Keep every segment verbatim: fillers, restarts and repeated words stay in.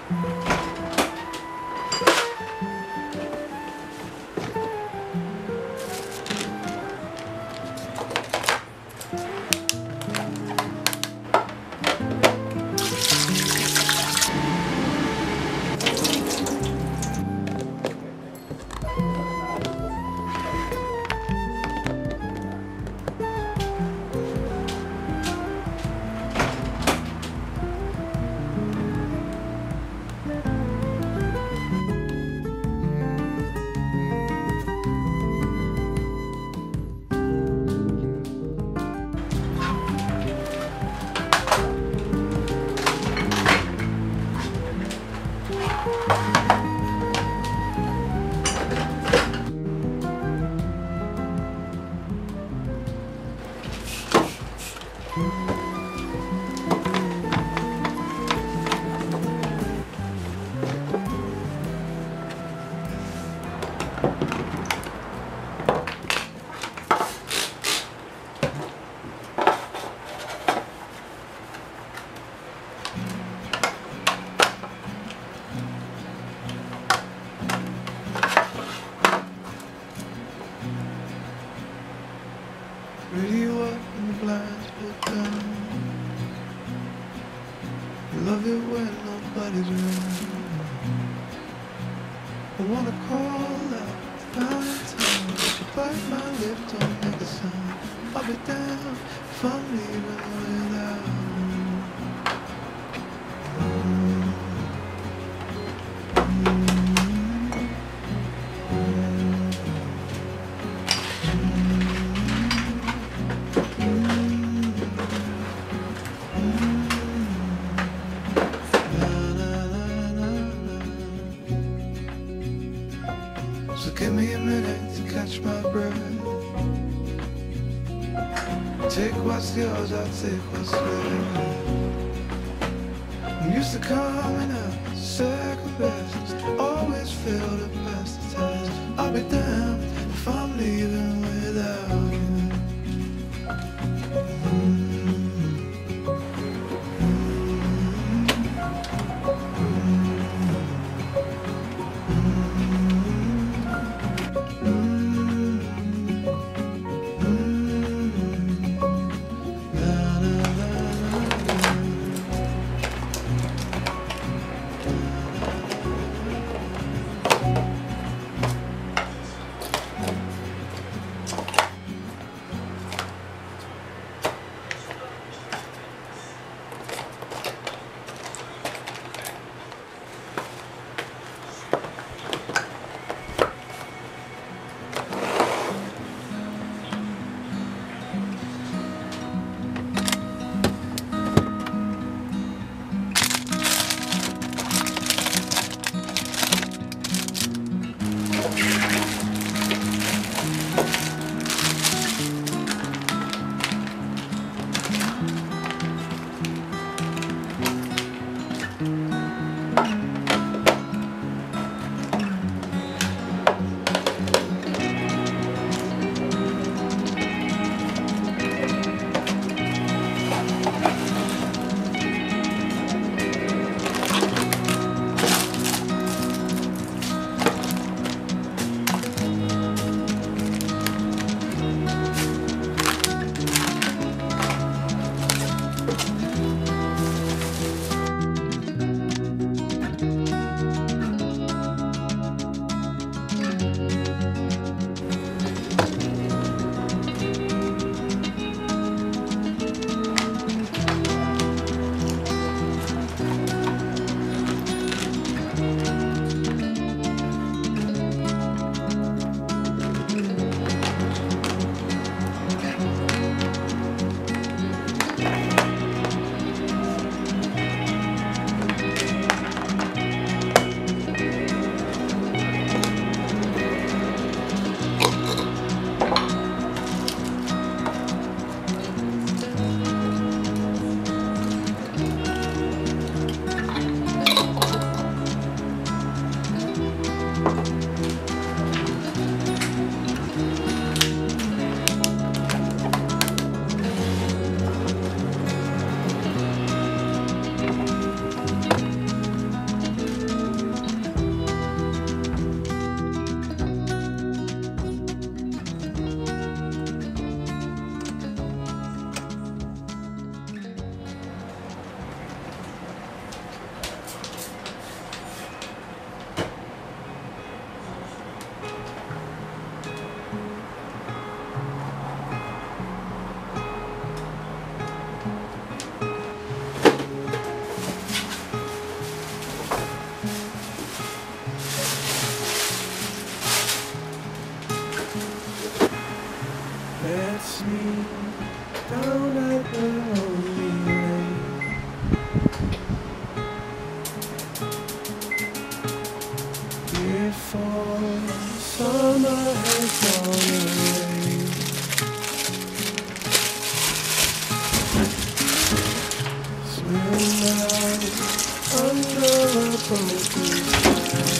Radio up and the blinds pulled down. Love it when nobody's around. I wanna call out, find time, but you bite my lip, don't make a sound. I'll be down if I'm leaving without you. So give me a minute to catch my breath. Take what's yours, I'll take what's left. I'm used to coming up second best. Always fail to pass the test. I'll be damned if I'm leaving without you. fall, summer has gone away. Swim out under a broken sky.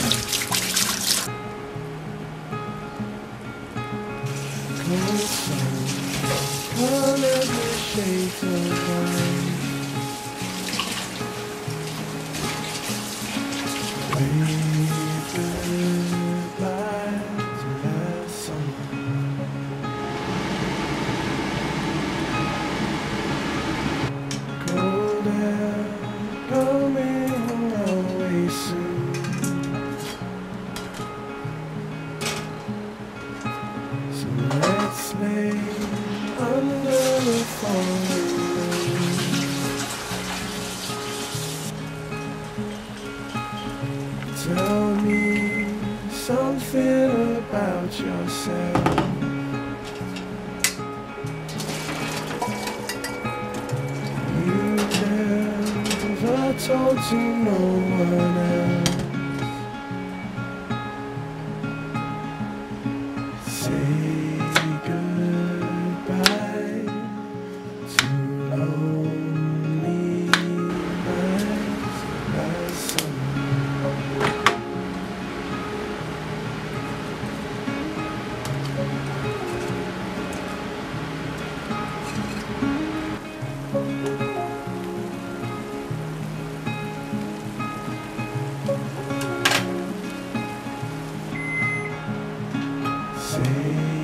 Cold sun, colored with shades of white. Wave goodbye to last summer. Cold air coming away soon. So let's lay under the falling moon. Tell me something about yourself. You never told to no one else. Say goodbye to lonely nights last summer. Say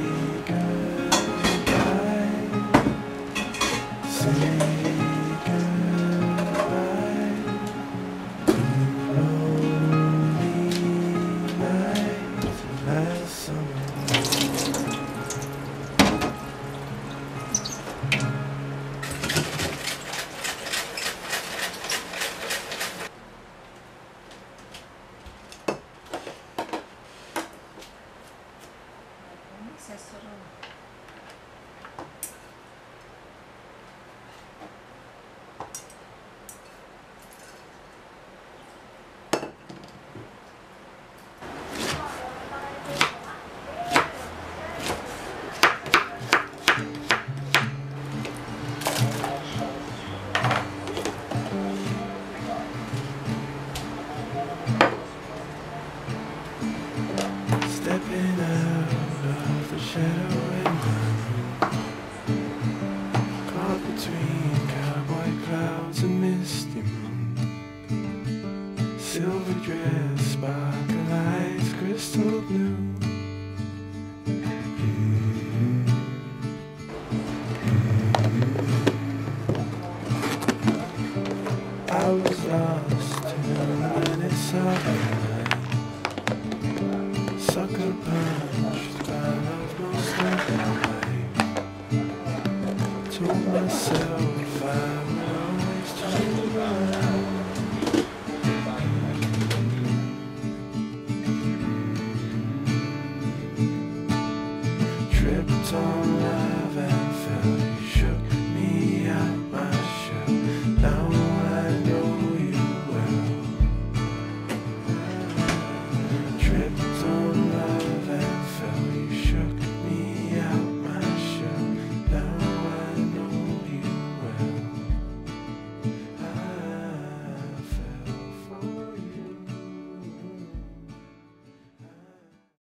goodbye, say goodbye to lonely nights last summer. Stepping out of the shadow and caught between cowboy clouds and misty moon. Silver dress, sparkle eyes, crystal blue. Mm-hmm. Mm-hmm. I was lost in a minute of night. Sucker punched by love most of the night. Told myself